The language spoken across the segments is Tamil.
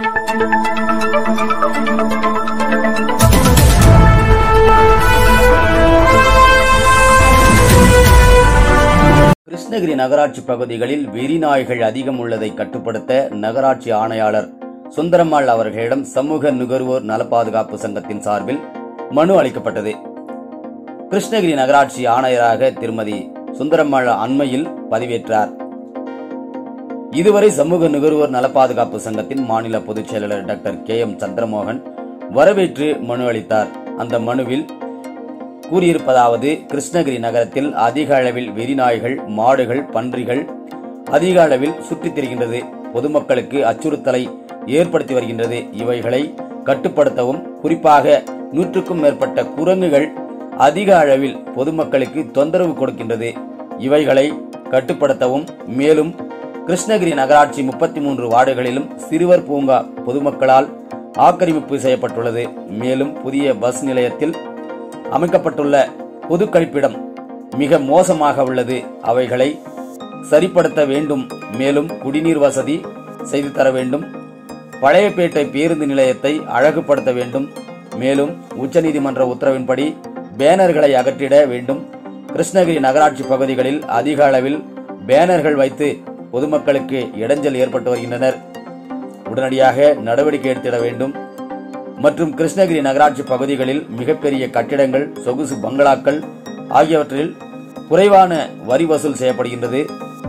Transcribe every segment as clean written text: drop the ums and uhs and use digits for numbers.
கிருஷ்ணகிரி நகராட்சி பகுதிகளில் வெறிநாய்கள் அதிகம் உள்ளதை கட்டுப்படுத்த நகராட்சி ஆணையாளர் சுந்தரம்மாள் அவர்களிடம் சமூக நுகர்வோர் நல பாதுகாப்பு சங்கத்தின் சார்பில் மனு அளிக்கப்பட்டது. கிருஷ்ணகிரி நகராட்சி ஆணையராக திருமதி சுந்தரம்மாள் அண்மையில் பதவியேற்றார். இதுவரை சமூக நுகர்வோர் நல பாதுகாப்பு சங்கத்தின் மாநில பொதுச் செயலாளர் டாக்டர் KM சந்திரமோகன் வரவேற்று மனு அளித்தார். அந்த மனுவில் கூறியிருப்பதாவது: கிருஷ்ணகிரி நகரத்தில் அதிக அளவில் வெறிநாய்கள், மாடுகள், பன்றிகள் அதிக அளவில் சுற்றித் திரிகின்றது. பொதுமக்களுக்கு அச்சுறுத்தலை ஏற்படுத்தி வருகின்றது. இவைகளை கட்டுப்படுத்தவும், குறிப்பாக 100க்கும் மேற்பட்ட குரங்குகள் அதிக அளவில் பொதுமக்களுக்கு தொந்தரவு கொடுக்கின்றது. இவைகளை கட்டுப்படுத்தவும், மேலும் கிருஷ்ணகிரி நகராட்சி 33 வார்டுகளிலும் சிறுவர் பூங்கா பொதுமக்களால் ஆக்கிரமிப்பு செய்யப்பட்டுள்ளது. மேலும் புதிய பஸ் நிலையத்தில் அமைக்கப்பட்டுள்ள பொது கழிப்பிடம் மிக மோசமாக உள்ளது. அவைகளை சரிப்படுத்த வேண்டும். மேலும் குடிநீர் வசதி செய்து தர வேண்டும். பழையப்பேட்டை பேருந்து நிலையத்தை அழகுபடுத்த வேண்டும். மேலும் உச்சநீதிமன்ற உத்தரவின்படி பேனர்களை அகற்றிட வேண்டும். கிருஷ்ணகிரி நகராட்சி பகுதிகளில் அதிக அளவில் பேனர்கள் வைத்து பொதுமக்களுக்கு இடைஞ்சல் ஏற்பட்டு வருகின்றனர். உடனடியாக நடவடிக்கை எடுத்திட வேண்டும். மற்றும் கிருஷ்ணகிரி நகராட்சி பகுதிகளில் மிகப்பெரிய கட்டிடங்கள், சொகுசு பங்களாக்கள் ஆகியவற்றில் குறைவான வரி வசூல் செய்யப்படுகின்றது.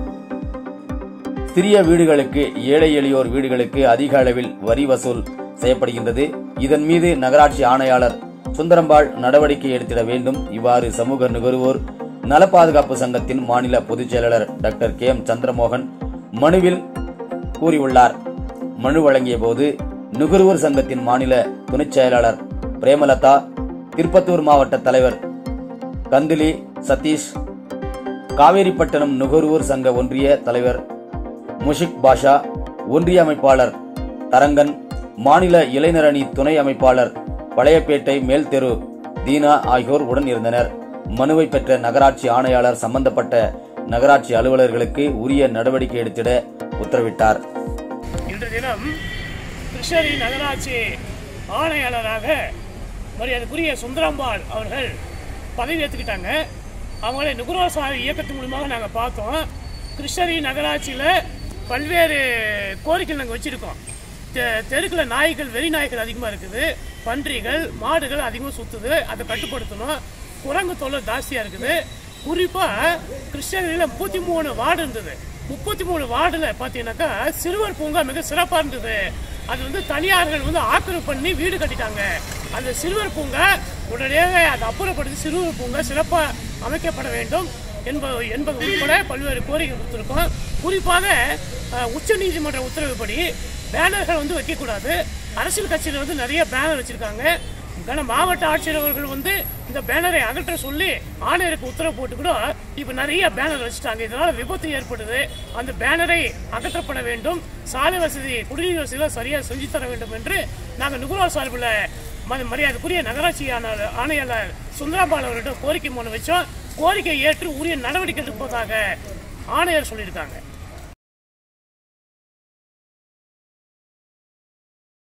சிறிய வீடுகளுக்கு, ஏழை எளியோர் வீடுகளுக்கு அதிக அளவில் வரி வசூல் செய்யப்படுகின்றது. இதன் மீது நகராட்சி ஆணையாளர் சுந்தரம்மாள் நடவடிக்கை எடுத்திட வேண்டும். இவ்வாறு சமூக நுகர்வோர் நல பாதுகாப்பு சங்கத்தின் மாநில பொதுச் செயலாளர் டாக்டர் KM சந்திரமோகன் மனுவில் கூறியுள்ளார். மனு வழங்கிய போது நுகர்வோர் சங்கத்தின் மாநில துணைச் செயலாளர் பிரேமலதா, திருப்பத்தூர் மாவட்ட தலைவர் கந்திலி சதீஷ், காவேரிப்பட்டணம் நுகர்வோர் சங்க ஒன்றிய தலைவர் முஷிக் பாஷா, ஒன்றிய அமைப்பாளர் தரங்கன், மாநில இளைஞரணி துணை அமைப்பாளர் பழையப்பேட்டை மேல்தெரு தீனா ஆகியோர் உடன் இருந்தனர். மனுவை பெற்ற நகராட்சி ஆணையாளர் சம்பந்தப்பட்ட நகராட்சி அலுவலர்களுக்கு உரிய நடவடிக்கை எடுத்திட உத்தரவிட்டார். இன்று தினம் கிருஷ்ணகிரி நகராட்சி ஆணையாளராக மரியாதைக்குரிய சுந்தரம்மாள் அவர்கள் பதவி ஏற்றுக்கிட்டாங்க. அவங்களை நுகர்வோர் சார்பு இயக்கத்தின் மூலமாக நாங்கள் பார்த்தோம். கிருஷ்ணகிரி நகராட்சியில் பல்வேறு கோரிக்கை நாங்கள் வச்சுருக்கோம். தெருக்கில் நாய்கள், வெறி நாய்கள் அதிகமாக இருக்குது. பன்றிகள், மாடுகள் அதிகமாக சுற்றுது. அதை கட்டுப்படுத்தணும். குரங்கு தொல்லை ஜாஸ்தியாக இருக்குது. குறிப்பாக கிருஷ்ணகிரியில் 33 வார்டு இருந்தது. 33 வார்டில் பார்த்தீங்கன்னாக்கா சிறுவர் பூங்கா மிக சிறப்பாக இருந்தது. அது தனியார்கள் ஆக்கிரமிப்பு பண்ணி வீடு கட்டிட்டாங்க. அந்த சிறுவர் பூங்கா உடனடியாக அதை அப்புறப்படுத்தி சிறுவர் பூங்கா சிறப்பாக அமைக்கப்பட வேண்டும் என்பது உட்பட பல்வேறு கோரிக்கை கொடுத்துருக்கோம். குறிப்பாக உச்சநீதிமன்ற உத்தரவுப்படி பேனர்கள் வைக்கக்கூடாது. அரசியல் கட்சியில் நிறைய பேனர் வச்சிருக்காங்க. மாவட்ட ஆட்சியர் அவர்கள் இந்த பேனரை அகற்ற சொல்லி ஆணையருக்கு உத்தரவு போட்டு கூட இப்ப நிறைய பேனர் வச்சுட்டாங்க. இதனால விபத்து ஏற்படுது. அந்த பேனரை அகற்றப்பட வேண்டும். சாலை வசதி, குடிநீர் வசதி சரியா செஞ்சு தர வேண்டும் என்று நாங்கள் நுகர்வோர் சார்பில் மரியாதைக்குரிய நகராட்சி ஆணையாளர் சுந்தரம்மாள் அவர்களிடம் கோரிக்கை மனு வச்சோம். கோரிக்கை ஏற்று உரிய நடவடிக்கை எடுப்பதாக ஆணையர் சொல்லியிருக்காங்க.